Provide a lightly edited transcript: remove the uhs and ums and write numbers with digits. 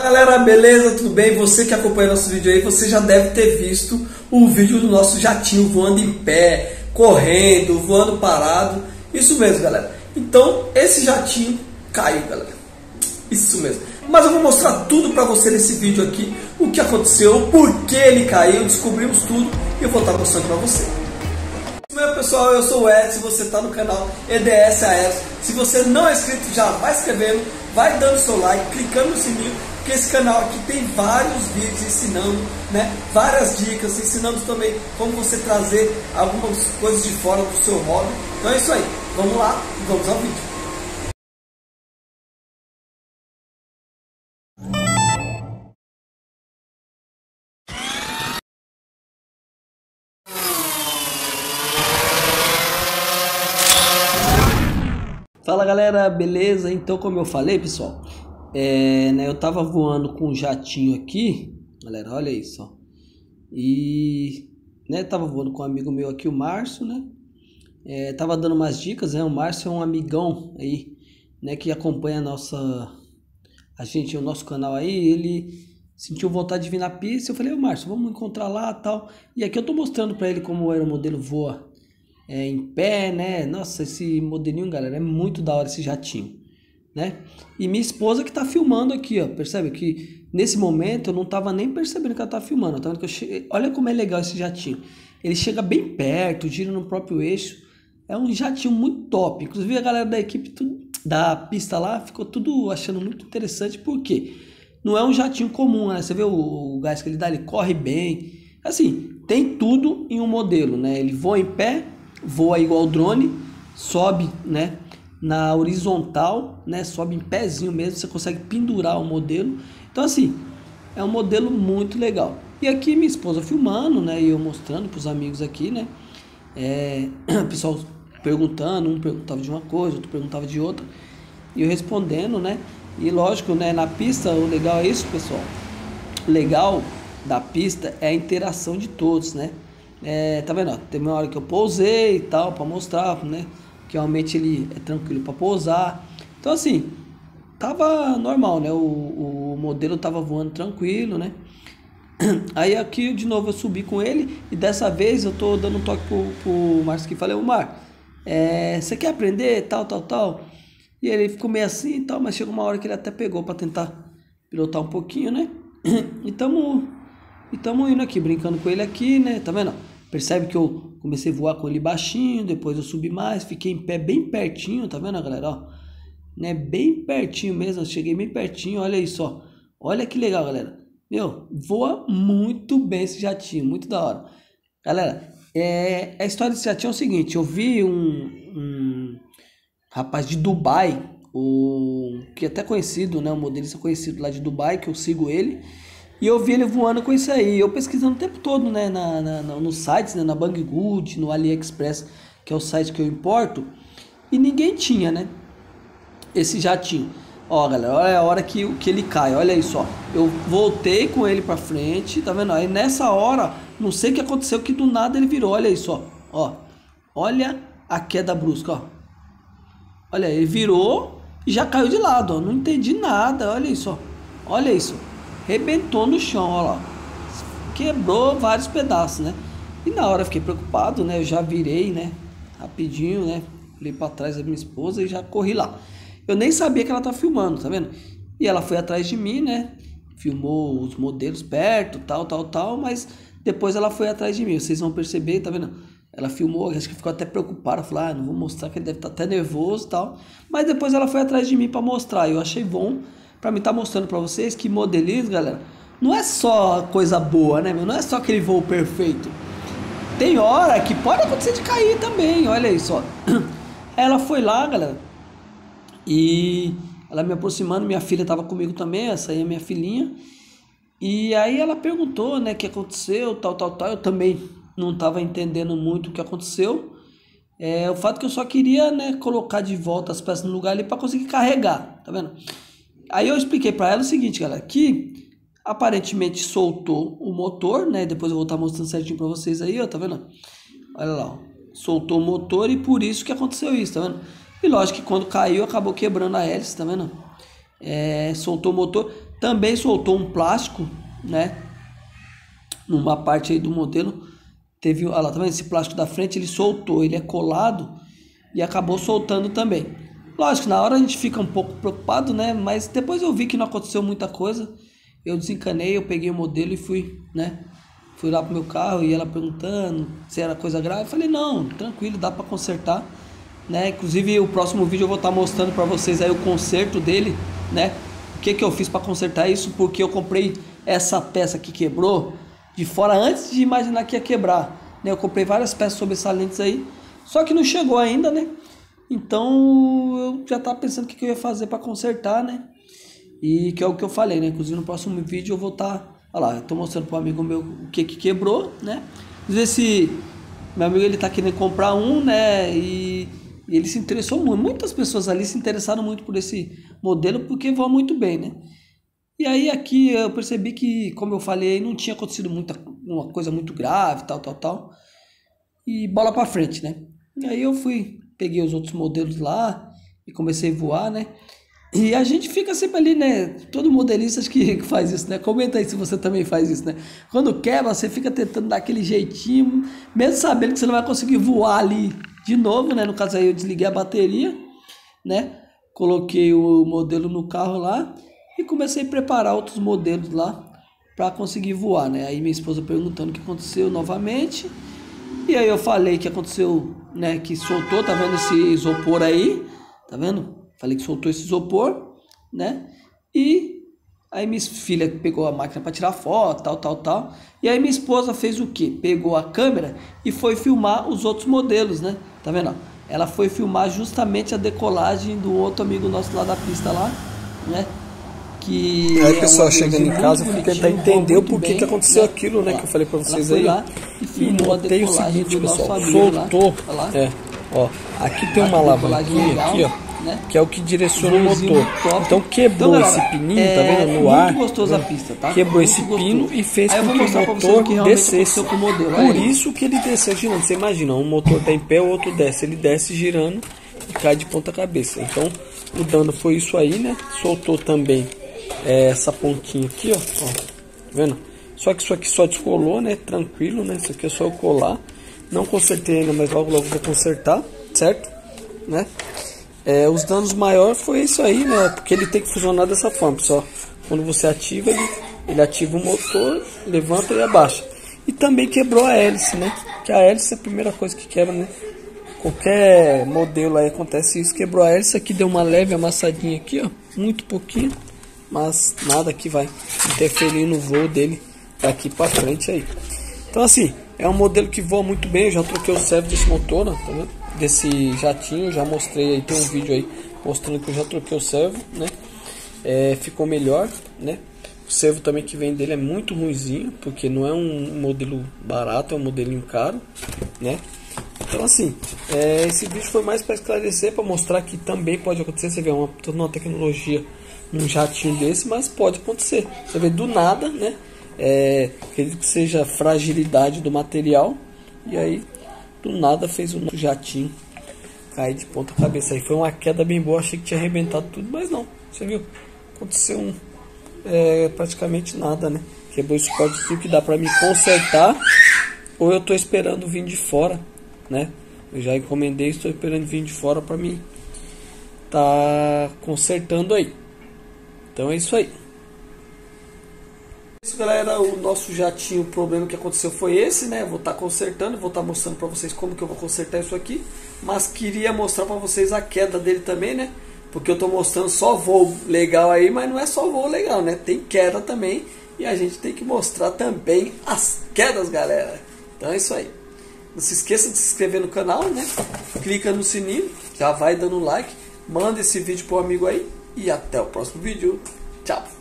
Galera, beleza? Tudo bem? Você que acompanha nosso vídeo aí, você já deve ter visto o vídeo do nosso jatinho voando em pé, correndo, voando parado. Isso mesmo, galera. Então, esse jatinho caiu, galera. Isso mesmo. Mas eu vou mostrar tudo pra você nesse vídeo aqui, o que aconteceu, por que ele caiu, descobrimos tudo e eu vou estar mostrando pra você. Meu pessoal, eu sou o Edson, você está no canal EDS Aéreos. Se você não é inscrito, já vai inscrevendo, vai dando seu like, clicando no sininho, porque esse canal aqui tem vários vídeos ensinando, né, várias dicas, ensinando também como você trazer algumas coisas de fora do seu hobby. Então é isso aí, vamos lá e vamos ao vídeo. Fala galera, beleza? Então, como eu falei, pessoal, eu tava voando com um jatinho aqui, galera, olha isso, ó. E tava voando com um amigo meu aqui, o Márcio, né? Tava dando umas dicas, né? O Márcio é um amigão aí, né, que acompanha o nosso canal aí. Ele sentiu vontade de vir na pista. Eu falei, ô Márcio, vamos encontrar lá, tal. E aqui eu tô mostrando pra ele como o aeromodelo voa em pé, né? Nossa, esse modelinho, galera, é muito da hora esse jatinho, né? E minha esposa que tá filmando aqui, ó. Percebe que nesse momento eu não tava nem percebendo que ela tá filmando. Tá vendo que eu cheguei... Olha como é legal esse jatinho. Ele chega bem perto, gira no próprio eixo. É um jatinho muito top. Inclusive a galera da equipe da pista lá ficou tudo achando muito interessante, porque não é um jatinho comum, né? Você vê o gás que ele dá, ele corre bem. Assim, tem tudo em um modelo, né? Ele voa em pé, voa igual drone, sobe, né, na horizontal, né, sobe em pezinho mesmo, você consegue pendurar o modelo. Então assim, é um modelo muito legal. E aqui minha esposa filmando, né, e eu mostrando para os amigos aqui, né, o pessoal perguntando, um perguntava de uma coisa, outro perguntava de outra, e eu respondendo, né, e lógico, né, na pista o legal é isso, pessoal. O legal da pista é a interação de todos, né. Tá vendo, ó, teve uma hora que eu pousei e tal, para mostrar, né, que realmente ele é tranquilo para pousar. Então assim, tava normal, né, o modelo tava voando tranquilo, né. Aí aqui de novo eu subi com ele, e dessa vez eu tô dando um toque pro Márcio, que falei, ô Mar, você quer aprender, tal, e ele ficou meio assim e tal, mas chegou uma hora que ele até pegou para tentar pilotar um pouquinho, né. E tamo indo aqui, brincando com ele aqui, né, tá vendo? Percebe que eu comecei a voar com ele baixinho, depois eu subi mais, fiquei em pé bem pertinho, tá vendo, galera, ó? Né, bem pertinho mesmo, eu cheguei bem pertinho, olha isso, ó. Olha que legal, galera. Meu, voa muito bem esse jatinho, muito da hora. Galera, a história desse jatinho é o seguinte, eu vi um rapaz de Dubai, que é até conhecido, né, um modelista conhecido lá de Dubai, que eu sigo ele. E eu vi ele voando com isso aí, eu pesquisando o tempo todo, né, nos sites, né, na Banggood, no AliExpress, que é o site que eu importo, e ninguém tinha, né, esse jatinho. Ó, galera, olha a hora que ele cai, olha isso, ó. Eu voltei com ele pra frente, tá vendo? Aí nessa hora, não sei o que aconteceu, que do nada ele virou, olha isso, ó. Olha a queda brusca, ó. Olha, ele virou e já caiu de lado, ó. Não entendi nada, olha isso, ó. Olha isso. Rebentou no chão, ó lá, quebrou vários pedaços, né? E na hora eu fiquei preocupado, né? Eu já virei, né, rapidinho, né, olhei para trás da minha esposa e já corri lá. Eu nem sabia que ela tá filmando, tá vendo? E ela foi atrás de mim, né, filmou os modelos perto, tal, mas depois ela foi atrás de mim. Vocês vão perceber, tá vendo? Ela filmou, acho que ficou até preocupada, falou, não vou mostrar, que ele deve estar até nervoso e tal. Mas depois ela foi atrás de mim para mostrar, eu achei bom para mim estar mostrando para vocês que modelismo, galera, não é só coisa boa, né, meu? Não é só aquele voo perfeito. Tem hora que pode acontecer de cair também, olha isso, ó. Ela foi lá, galera, e ela me aproximando, minha filha estava comigo também, essa aí é minha filhinha. E aí ela perguntou, né, o que aconteceu, tal, eu também não estava entendendo muito o que aconteceu. O fato que eu só queria, né, colocar de volta as peças no lugar ali para conseguir carregar, tá vendo? Aí eu expliquei para ela o seguinte, galera, que aparentemente soltou o motor, né? Depois eu vou estar mostrando certinho para vocês aí, ó, tá vendo? Olha lá, ó. Soltou o motor e por isso que aconteceu isso, tá vendo? E lógico que quando caiu acabou quebrando a hélice, tá vendo? Soltou o motor. também soltou um plástico, né? Numa parte aí do modelo, teve, olha lá, tá vendo? Esse plástico da frente, ele soltou, ele é colado e acabou soltando também. Lógico, na hora a gente fica um pouco preocupado, né? Mas depois eu vi que não aconteceu muita coisa. Eu desencanei, eu peguei o modelo e fui, né? Fui lá pro meu carro e ela perguntando se era coisa grave. Eu falei, não, tranquilo, dá para consertar, né? Inclusive, o próximo vídeo eu vou estar mostrando para vocês aí o conserto dele, né? O que eu fiz para consertar isso, porque eu comprei essa peça que quebrou de fora antes de imaginar que ia quebrar, né? Eu comprei várias peças sobressalentes aí, só que não chegou ainda, né? Então eu já tava pensando o que eu ia fazer para consertar, né? E que é o que eu falei, né? Inclusive no próximo vídeo eu vou estar, olha lá, eu tô mostrando para um amigo meu o que quebrou, né? Às vezes esse meu amigo, ele tá querendo comprar um, né? E ele se interessou muito. Muitas pessoas ali se interessaram muito por esse modelo porque voa muito bem, né? E aí aqui eu percebi que, como eu falei, não tinha acontecido uma coisa muito grave, tal. E bola pra frente, né? E aí eu peguei os outros modelos lá e comecei a voar, né? E a gente fica sempre ali, né? Todo modelista que faz isso, né? Comenta aí se você também faz isso, né? Quando quebra, você fica tentando dar aquele jeitinho, mesmo sabendo que você não vai conseguir voar ali de novo, né? No caso aí eu desliguei a bateria, né? Coloquei o modelo no carro lá e comecei a preparar outros modelos lá para conseguir voar, né? Aí minha esposa perguntando o que aconteceu novamente. E aí eu falei que aconteceu, né? Que soltou, tá vendo esse isopor aí? Tá vendo? Falei que soltou esse isopor, né? E aí minha filha pegou a máquina para tirar foto, tal. E aí minha esposa fez o quê? Pegou a câmera e foi filmar os outros modelos, né? Tá vendo? Ela foi filmar justamente a decolagem do outro amigo nosso lá da pista lá, né? Que aí, pessoal, chegando em casa, eu fui tentar entender o porquê que aconteceu aquilo, né? Que eu falei pra vocês aí. E notei o seguinte, pessoal, soltou. Ó, aqui tem uma alavanquinha aqui, ó. Né? Que é o que direciona o motor. Então quebrou esse pininho, tá vendo? No ar. Gostoso a pista, tá? Quebrou esse pino e fez com que o motor descesse. Por isso que ele desceu girando. Você imagina, um motor tá em pé, o outro desce. Ele desce girando e cai de ponta cabeça. Então o dano foi isso aí, né? Soltou também essa pontinha aqui, ó. Tá vendo? Só que isso aqui só descolou, né? Tranquilo, né? Isso aqui é só eu colar. Não consertei ainda, mas logo vou consertar, certo? Né? Os danos maiores foi isso aí, né? Porque ele tem que funcionar dessa forma, pessoal. Quando você ativa, ele ativa o motor, levanta e abaixa. E também quebrou a hélice, né? Que a hélice é a primeira coisa que quebra, né? Qualquer modelo aí acontece isso. Quebrou a hélice, aqui deu uma leve amassadinha aqui, ó. Muito pouquinho, mas nada que vai interferir no voo dele daqui pra frente aí. Então assim, é um modelo que voa muito bem. Eu já troquei o servo desse motor, ó, tá vendo? Desse jatinho, já mostrei aí, tem um vídeo aí mostrando que eu já troquei o servo, né? Ficou melhor, né? O servo também que vem dele é muito ruinzinho, porque não é um modelo barato, é um modelinho caro, né? Então assim, esse vídeo foi mais para esclarecer, para mostrar que também pode acontecer. Você vê toda uma tecnologia num jatinho desse, mas pode acontecer. Você vê do nada, né? Acredito que seja fragilidade do material, e aí do nada fez um jatinho cair de ponta cabeça. Aí foi uma queda bem boa, achei que tinha arrebentado tudo, mas não, você viu? Aconteceu praticamente nada, né? Quebrou esse corte que dá pra me consertar, ou eu tô esperando vir de fora, né? Eu já encomendei, estou esperando vir de fora pra mim tá consertando aí. Então é isso aí. Isso, galera, o nosso jatinho, o problema que aconteceu foi esse, né? Vou estar consertando, vou estar mostrando para vocês como que eu vou consertar isso aqui. Mas queria mostrar para vocês a queda dele também, né? Porque eu tô mostrando só voo legal aí, mas não é só voo legal, né? Tem queda também e a gente tem que mostrar também as quedas, galera. Então é isso aí. Não se esqueça de se inscrever no canal, né? Clica no sininho, já vai dando like, manda esse vídeo pro amigo aí e até o próximo vídeo. Tchau!